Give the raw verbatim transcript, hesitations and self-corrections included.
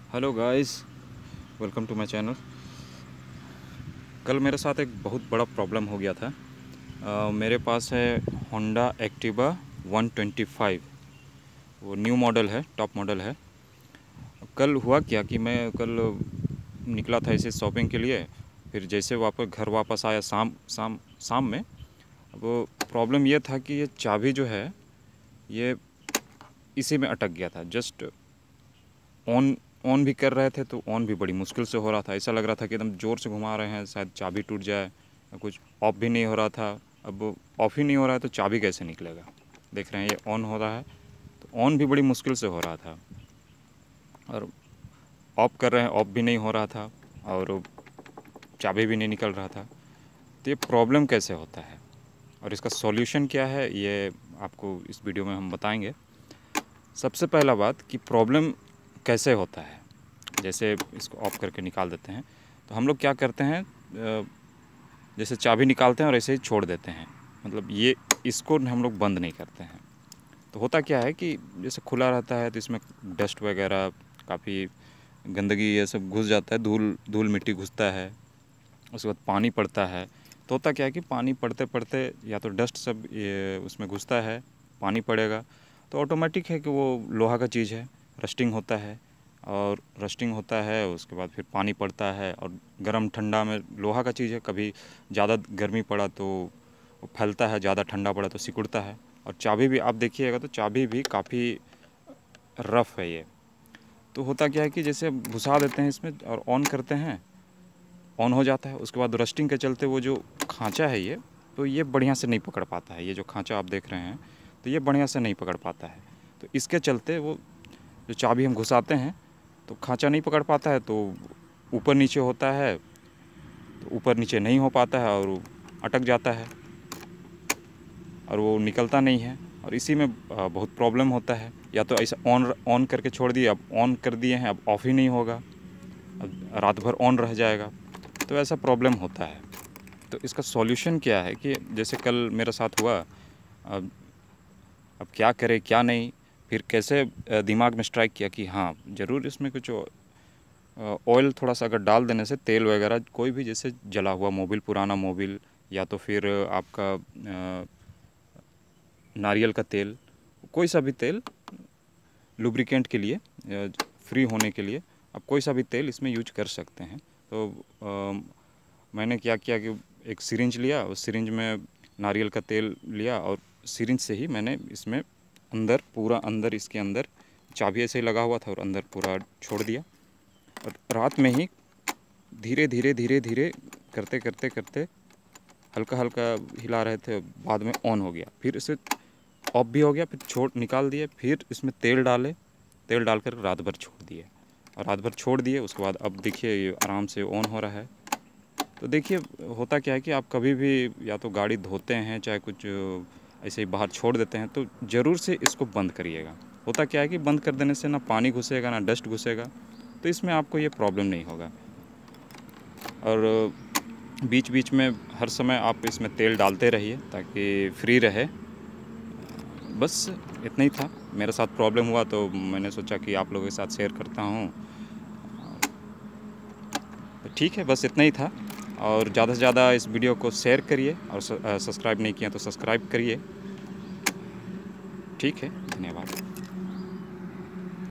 Hello guys, welcome to my channel. कल मेरे साथ एक बहुत बड़ा प्रॉब्लम हो गया था। uh, मेरे पास है Honda Activa one twenty five. वो न्यू मॉडल है, टॉप मॉडल है। कल हुआ क्या कि मैं कल निकला था इसे शॉपिंग के लिए। फिर जैसे वापस घर वापस आया शाम शाम शाम में, वो प्रॉब्लम ये था कि ये चाबी जो है ये इसी में अटक गया था। जस्ट ऑन ऑन भी कर रहे थे तो ऑन भी बड़ी मुश्किल से हो रहा था। ऐसा लग रहा था कि एकदम ज़ोर से घुमा रहे हैं, शायद चाबी टूट जाए। या कुछ ऑफ भी नहीं हो रहा था। अब ऑफ ही नहीं हो रहा है तो चाबी कैसे निकलेगा। देख रहे हैं ये ऑन हो रहा है तो ऑन भी बड़ी मुश्किल से हो रहा था, और ऑफ कर रहे हैं ऑफ भी नहीं हो रहा था, और चाबी भी नहीं निकल रहा था। तो ये प्रॉब्लम कैसे होता है और इसका सॉल्यूशन क्या है, ये आपको इस वीडियो में हम बताएंगे। सबसे पहला बात कि प्रॉब्लम कैसे होता है। जैसे इसको ऑफ करके निकाल देते हैं तो हम लोग क्या करते हैं, जैसे चाबी निकालते हैं और ऐसे ही छोड़ देते हैं, मतलब ये इसको हम लोग बंद नहीं करते हैं। तो होता क्या है कि जैसे खुला रहता है तो इसमें डस्ट वगैरह, काफ़ी गंदगी ये सब घुस जाता है, धूल धूल मिट्टी घुसता है, उसके बाद पानी पड़ता है। तो होता क्या है कि पानी पड़ते पड़ते या तो डस्ट सब ये उसमें घुसता है, पानी पड़ेगा तो ऑटोमेटिक है कि वो लोहा का चीज़ है, रस्टिंग होता है। और रस्टिंग होता है उसके बाद फिर पानी पड़ता है, और गर्म ठंडा में लोहा का चीज़ है, कभी ज़्यादा गर्मी पड़ा तो वो फैलता है, ज़्यादा ठंडा पड़ा तो सिकुड़ता है। और चाबी भी आप देखिएगा तो चाबी भी काफ़ी रफ़ है ये। तो होता क्या है कि जैसे घुसा देते हैं इसमें और ऑन करते हैं, ऑन हो जाता है। उसके बाद रस्टिंग के चलते वो जो खांचा है ये, तो ये बढ़िया से नहीं पकड़ पाता है। ये जो खांचा आप देख रहे हैं तो ये बढ़िया से नहीं पकड़ पाता है। तो इसके चलते वो जो चाबी हम घुसाते हैं तो खांचा नहीं पकड़ पाता है, तो ऊपर नीचे होता है, तो ऊपर नीचे नहीं हो पाता है और वो अटक जाता है और वो निकलता नहीं है। और इसी में बहुत प्रॉब्लम होता है। या तो ऐसा ऑन ऑन करके छोड़ दिए, अब ऑन कर दिए हैं, अब ऑफ़ ही नहीं होगा, अब रात भर ऑन रह जाएगा। तो ऐसा प्रॉब्लम होता है। तो इसका सॉल्यूशन क्या है कि जैसे कल मेरे साथ हुआ, अब अब क्या करें क्या नहीं। फिर कैसे दिमाग में स्ट्राइक किया कि हाँ ज़रूर इसमें कुछ ऑयल थोड़ा सा अगर डाल देने से, तेल वगैरह कोई भी, जैसे जला हुआ मोबिल, पुराना मोबिल, या तो फिर आपका नारियल का तेल, कोई सा भी तेल लुब्रिकेंट के लिए, फ्री होने के लिए आप कोई सा भी तेल इसमें यूज कर सकते हैं। तो आ, मैंने क्या किया कि एक सिरिंज लिया, उस सिरिंज में नारियल का तेल लिया और सिरिंज से ही मैंने इसमें अंदर, पूरा अंदर, इसके अंदर चाबी ऐसे ही लगा हुआ था और अंदर पूरा छोड़ दिया। और रात में ही धीरे धीरे धीरे धीरे करते करते करते हल्का हल्का हिला रहे थे, बाद में ऑन हो गया, फिर इसे ऑफ भी हो गया, फिर छोड़ निकाल दिए, फिर इसमें तेल डाले, तेल डालकर रात भर छोड़ दिए, और रात भर छोड़ दिए। उसके बाद अब देखिए ये आराम से ऑन हो रहा है। तो देखिए होता क्या है कि आप कभी भी या तो गाड़ी धोते हैं, चाहे कुछ ऐसे ही बाहर छोड़ देते हैं, तो ज़रूर से इसको बंद करिएगा। होता क्या है कि बंद कर देने से ना पानी घुसेगा ना डस्ट घुसेगा, तो इसमें आपको ये प्रॉब्लम नहीं होगा। और बीच बीच में हर समय आप इसमें तेल डालते रहिए ताकि फ्री रहे। बस इतना ही था, मेरे साथ प्रॉब्लम हुआ तो मैंने सोचा कि आप लोगों के साथ शेयर करता हूँ। तो ठीक है, बस इतना ही था। और ज़्यादा से ज़्यादा इस वीडियो को शेयर करिए, और सब्सक्राइब नहीं किया तो सब्सक्राइब करिए। ठीक है, धन्यवाद।